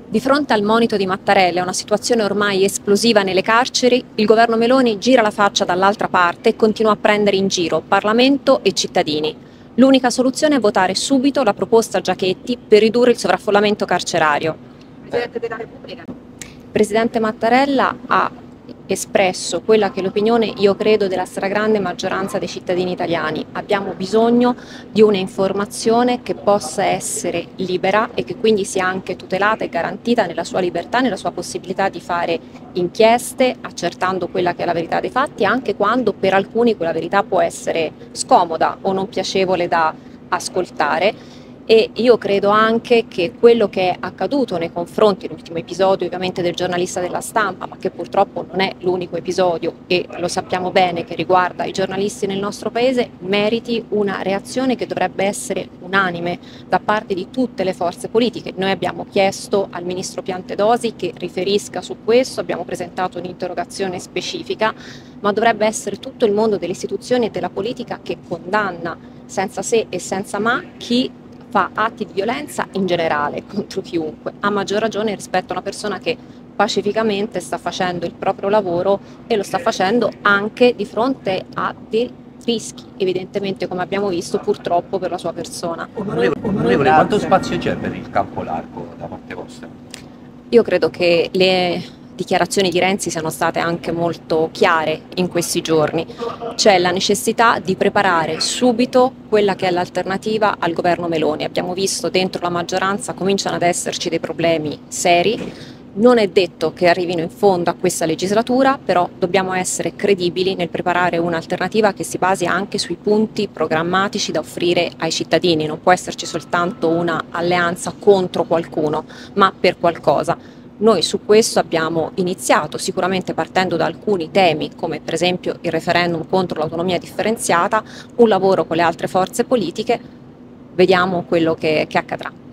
Di fronte al monito di Mattarella, una situazione ormai esplosiva nelle carceri, il governo Meloni gira la faccia dall'altra parte e continua a prendere in giro Parlamento e cittadini. L'unica soluzione è votare subito la proposta Giachetti per ridurre il sovraffollamento carcerario. Presidente della Repubblica. Il Presidente Mattarella ha espresso quella che è l'opinione, io credo, della stragrande maggioranza dei cittadini italiani. Abbiamo bisogno di un'informazione che possa essere libera e che quindi sia anche tutelata e garantita nella sua libertà, nella sua possibilità di fare inchieste, accertando quella che è la verità dei fatti, anche quando per alcuni quella verità può essere scomoda o non piacevole da ascoltare. E io credo anche che quello che è accaduto nei confronti, l'ultimo episodio ovviamente del giornalista della Stampa, ma che purtroppo non è l'unico episodio e lo sappiamo bene che riguarda i giornalisti nel nostro paese, meriti una reazione che dovrebbe essere unanime da parte di tutte le forze politiche. Noi abbiamo chiesto al Ministro Piantedosi che riferisca su questo, abbiamo presentato un'interrogazione specifica, ma dovrebbe essere tutto il mondo delle istituzioni e della politica che condanna senza se e senza ma chi fa atti di violenza in generale contro chiunque, a maggior ragione rispetto a una persona che pacificamente sta facendo il proprio lavoro e lo sta facendo anche di fronte a dei rischi, evidentemente come abbiamo visto purtroppo per la sua persona. Onorevole, quanto spazio c'è per il campo largo da parte vostra? Io credo che le dichiarazioni di Renzi siano state anche molto chiare in questi giorni. C'è la necessità di preparare subito quella che è l'alternativa al governo Meloni. Abbiamo visto dentro la maggioranza cominciano ad esserci dei problemi seri. Non è detto che arrivino in fondo a questa legislatura, però dobbiamo essere credibili nel preparare un'alternativa che si basi anche sui punti programmatici da offrire ai cittadini. Non può esserci soltanto una alleanza contro qualcuno, ma per qualcosa. Noi su questo abbiamo iniziato, sicuramente partendo da alcuni temi, come per esempio il referendum contro l'autonomia differenziata, un lavoro con le altre forze politiche, vediamo quello che accadrà.